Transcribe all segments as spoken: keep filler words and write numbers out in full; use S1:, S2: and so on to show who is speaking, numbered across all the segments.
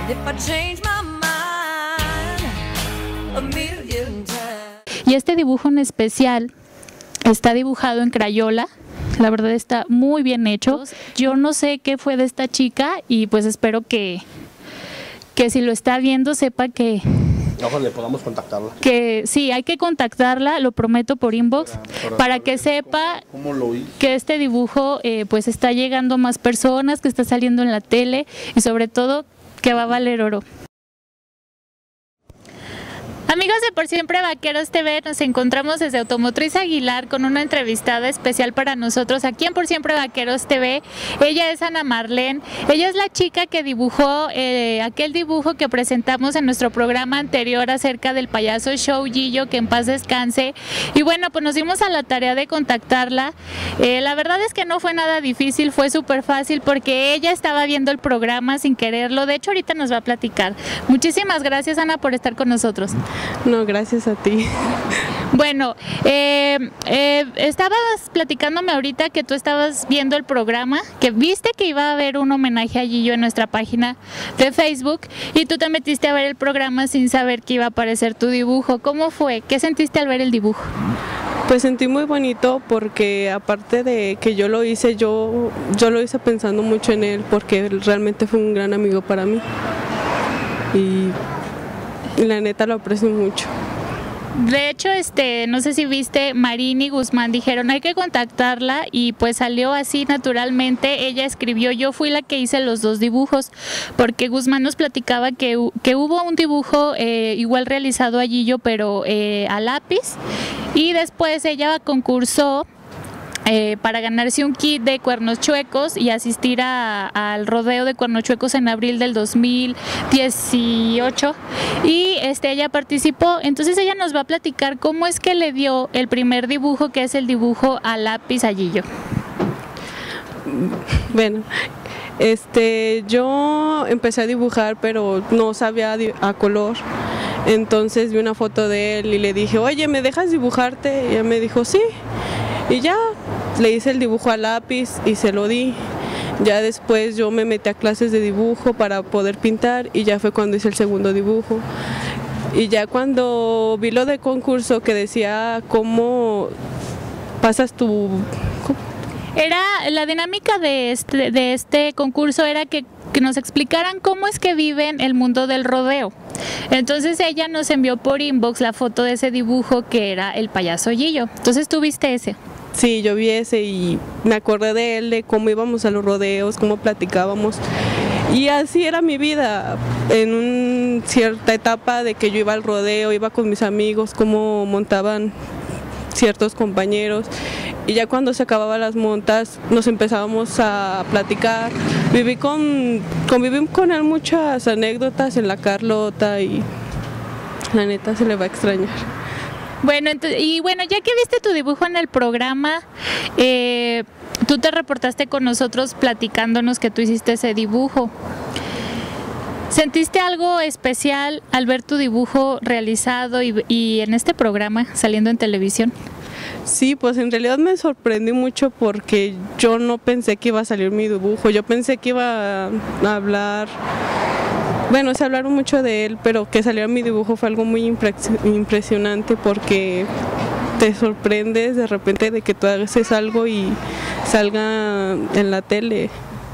S1: Y este dibujo en especial está dibujado en Crayola. La verdad está muy bien hecho. Yo no sé qué fue de esta chica y pues espero que, que si lo está viendo sepa que...
S2: Ojalá le podamos contactarla.
S1: Que sí, hay que contactarla, lo prometo por inbox, para, para, para que sepa
S2: cómo, cómo lo hizo.
S1: Que este dibujo eh, pues está llegando a más personas, que está saliendo en la tele y sobre todo que va a valer oro. Amigos de Por Siempre Vaqueros T V, nos encontramos desde Automotriz Aguilar con una entrevistada especial para nosotros aquí en Por Siempre Vaqueros T V. Ella es Ana Marlene, ella es la chica que dibujó eh, aquel dibujo que presentamos en nuestro programa anterior acerca del payaso Show Gillo, que en paz descanse. Y bueno, pues nos dimos a la tarea de contactarla. Eh, la verdad es que no fue nada difícil, fue súper fácil porque ella estaba viendo el programa sin quererlo. De hecho, ahorita nos va a platicar. Muchísimas gracias, Ana, por estar con nosotros.
S3: No, gracias a ti.
S1: Bueno, eh, eh, estabas platicándome ahorita que tú estabas viendo el programa, que viste que iba a haber un homenaje a Gillo en nuestra página de Facebook y tú te metiste a ver el programa sin saber que iba a aparecer tu dibujo. ¿Cómo fue? ¿Qué sentiste al ver el dibujo?
S3: Pues sentí muy bonito porque aparte de que yo lo hice, yo, yo lo hice pensando mucho en él porque realmente fue un gran amigo para mí. Y... Y la neta lo aprecio mucho.
S1: De hecho, este, no sé si viste, Marín y Guzmán dijeron hay que contactarla y pues salió así naturalmente. Ella escribió, yo fui la que hice los dos dibujos, porque Guzmán nos platicaba que, que hubo un dibujo eh, igual realizado a Gillo, pero eh, a lápiz, y después ella concursó Eh, para ganarse un kit de cuernos chuecos y asistir a, al rodeo de cuernos chuecos en abril del dos mil dieciocho, y este, ella participó. Entonces ella nos va a platicar cómo es que le dio el primer dibujo, que es el dibujo a lápiz a Gillo.
S3: Bueno, este, yo empecé a dibujar pero no sabía a color. Entonces vi una foto de él y le dije, oye, ¿me dejas dibujarte? Y ella me dijo, sí. Y ya le hice el dibujo a lápiz y se lo di. Ya después yo me metí a clases de dibujo para poder pintar y ya fue cuando hice el segundo dibujo. Y ya cuando vi lo de concurso que decía cómo pasas tu...
S1: Era la dinámica de este, de este concurso era que, que nos explicaran cómo es que viven el mundo del rodeo. Entonces ella nos envió por inbox la foto de ese dibujo que era el payaso Gillo. Entonces ¿tú viste ese?
S3: Sí, yo vi ese y me acordé de él, de cómo íbamos a los rodeos, cómo platicábamos. Y así era mi vida, en una cierta etapa de que yo iba al rodeo, iba con mis amigos, cómo montaban ciertos compañeros. Y ya cuando se acababan las montas nos empezábamos a platicar. Viví con, conviví con él muchas anécdotas en la Carlota y la neta se le va a extrañar.
S1: Bueno, entonces, y bueno, ya que viste tu dibujo en el programa, eh, tú te reportaste con nosotros platicándonos que tú hiciste ese dibujo. ¿Sentiste algo especial al ver tu dibujo realizado y, y en este programa saliendo en televisión?
S3: Sí, pues en realidad me sorprendí mucho porque yo no pensé que iba a salir mi dibujo, yo pensé que iba a hablar, bueno, se hablaron mucho de él, pero que saliera mi dibujo fue algo muy impresionante porque te sorprendes de repente de que tú haces algo y salga en la tele.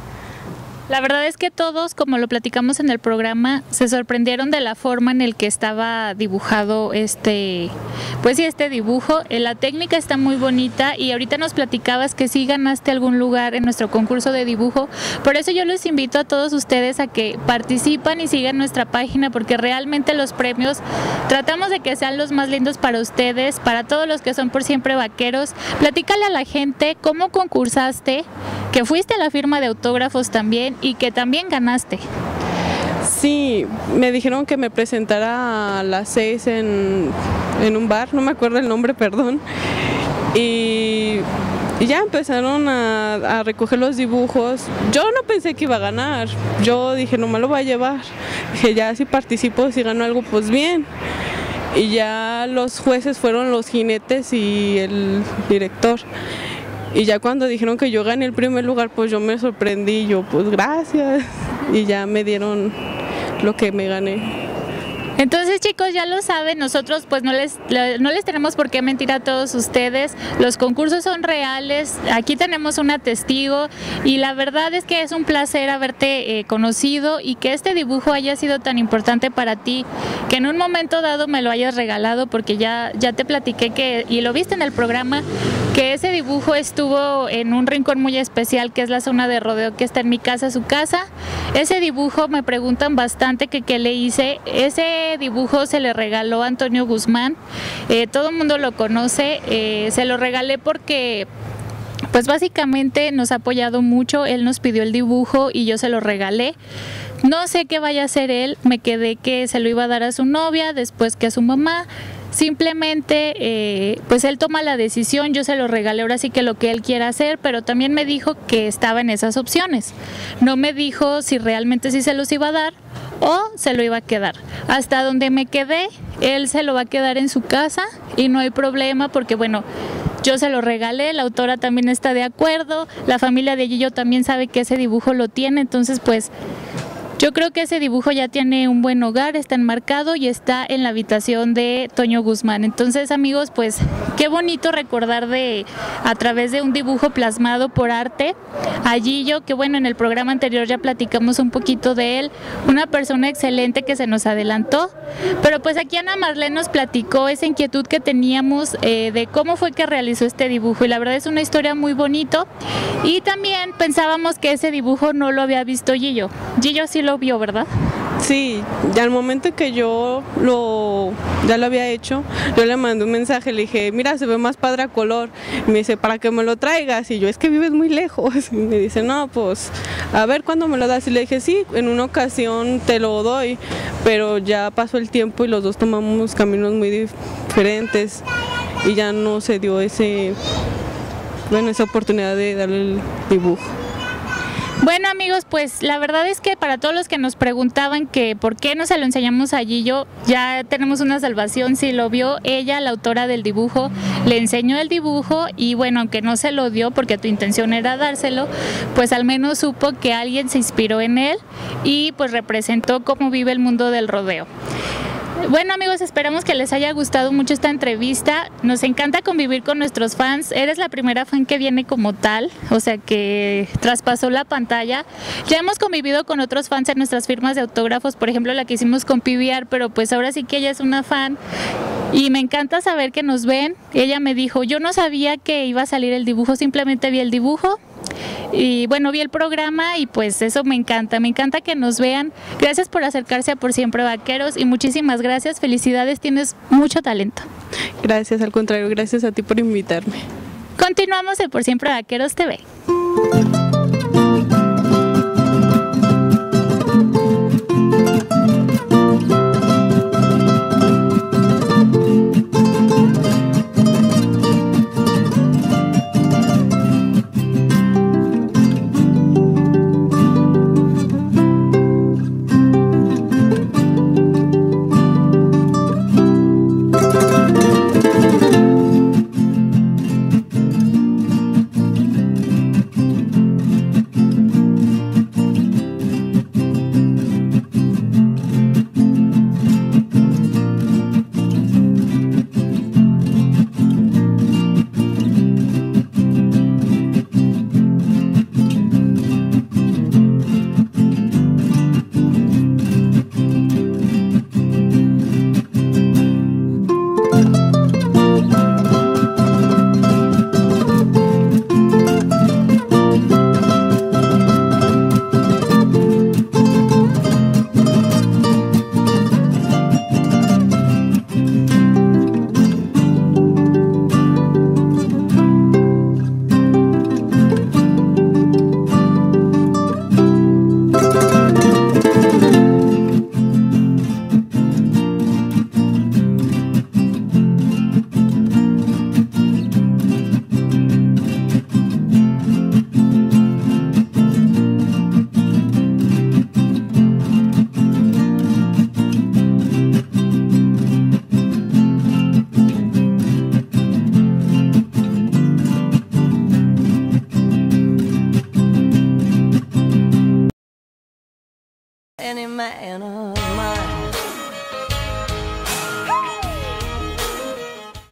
S1: La verdad es que todos, como lo platicamos en el programa, se sorprendieron de la forma en el que estaba dibujado este, pues sí, este dibujo. La técnica está muy bonita y ahorita nos platicabas que sí ganaste algún lugar en nuestro concurso de dibujo. Por eso yo les invito a todos ustedes a que participen y sigan nuestra página, porque realmente los premios tratamos de que sean los más lindos para ustedes, para todos los que son por siempre vaqueros. Platícale a la gente cómo concursaste, que fuiste a la firma de autógrafos también y que también ganaste.
S3: Sí, me dijeron que me presentara a las seis en, en un bar, no me acuerdo el nombre, perdón. Y, y ya empezaron a, a recoger los dibujos. Yo no pensé que iba a ganar, yo dije, no me lo voy a llevar. Dije, ya si participo, si gano algo, pues bien. Y ya los jueces fueron los jinetes y el director. Y ya cuando dijeron que yo gané el primer lugar, pues yo me sorprendí, yo pues gracias. Y ya me dieron lo que me gané.
S1: Entonces, chicos, ya lo saben, nosotros pues no les, no les tenemos por qué mentir a todos ustedes, los concursos son reales, aquí tenemos una testigo y la verdad es que es un placer haberte eh, conocido y que este dibujo haya sido tan importante para ti, que en un momento dado me lo hayas regalado, porque ya, ya te platiqué que, y lo viste en el programa, que ese dibujo estuvo en un rincón muy especial que es la zona de rodeo que está en mi casa, su casa. Ese dibujo me preguntan bastante que qué le hice. Ese dibujo se le regaló a Antonio Guzmán, eh, todo el mundo lo conoce, eh, se lo regalé porque pues básicamente nos ha apoyado mucho, él nos pidió el dibujo y yo se lo regalé. No sé qué vaya a hacer él, me quedé que se lo iba a dar a su novia, después que a su mamá. Simplemente, eh, pues él toma la decisión, yo se lo regalé, ahora sí que lo que él quiera hacer, pero también me dijo que estaba en esas opciones. No me dijo si realmente sí se los iba a dar o se lo iba a quedar. Hasta donde me quedé, él se lo va a quedar en su casa y no hay problema porque, bueno, yo se lo regalé, la autora también está de acuerdo, la familia de Gillo también sabe que ese dibujo lo tiene, entonces pues yo creo que ese dibujo ya tiene un buen hogar, está enmarcado y está en la habitación de Toño Guzmán. Entonces, amigos, pues qué bonito recordar de a través de un dibujo plasmado por arte a Gillo, que bueno, en el programa anterior ya platicamos un poquito de él, una persona excelente que se nos adelantó, pero pues aquí Ana Marlene nos platicó esa inquietud que teníamos eh, de cómo fue que realizó este dibujo y la verdad es una historia muy bonito y también pensábamos que ese dibujo no lo había visto Gillo. Gillo sí lo vio, ¿verdad?
S3: Sí, ya al momento que yo lo ya lo había hecho, yo le mandé un mensaje, le dije, mira, se ve más padre a color. Y me dice, para que me lo traigas. Y yo, es que vives muy lejos. Y me dice, no, pues, a ver cuándo me lo das. Y le dije, sí, en una ocasión te lo doy, pero ya pasó el tiempo y los dos tomamos caminos muy diferentes y ya no se dio ese, bueno, esa oportunidad de darle el dibujo.
S1: Bueno, amigos, pues la verdad es que para todos los que nos preguntaban que por qué no se lo enseñamos a Gillo, ya tenemos una salvación. Si lo vio ella, la autora del dibujo, le enseñó el dibujo y bueno, aunque no se lo dio porque tu intención era dárselo, pues al menos supo que alguien se inspiró en él y pues representó cómo vive el mundo del rodeo. Bueno, amigos, esperamos que les haya gustado mucho esta entrevista. Nos encanta convivir con nuestros fans. Eres la primera fan que viene como tal, o sea que traspasó la pantalla. Ya hemos convivido con otros fans en nuestras firmas de autógrafos, por ejemplo la que hicimos con P B R, pero pues ahora sí que ella es una fan y me encanta saber que nos ven. Ella me dijo, yo no sabía que iba a salir el dibujo, simplemente vi el dibujo. Y bueno, vi el programa y pues eso me encanta, me encanta que nos vean. Gracias por acercarse a Por Siempre Vaqueros y muchísimas gracias, felicidades, tienes mucho talento.
S3: Gracias, al contrario, gracias a ti por invitarme.
S1: Continuamos en Por Siempre Vaqueros T V.
S4: any man of mine.